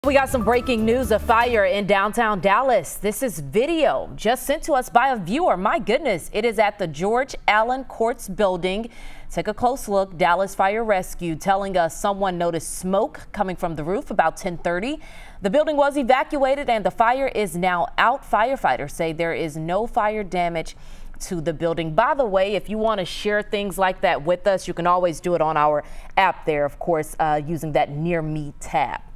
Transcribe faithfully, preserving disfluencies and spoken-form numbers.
We got some breaking news, a fire in downtown Dallas. This is video just sent to us by a viewer. My goodness, it is at the George Allen Courts building. Take a close look. Dallas Fire Rescue telling us someone noticed smoke coming from the roof about ten thirty. The building was evacuated and the fire is now out. Firefighters say there is no fire damage to the building. By the way, if you want to share things like that with us, you can always do it on our app there, of course, uh, using that Near Me tab.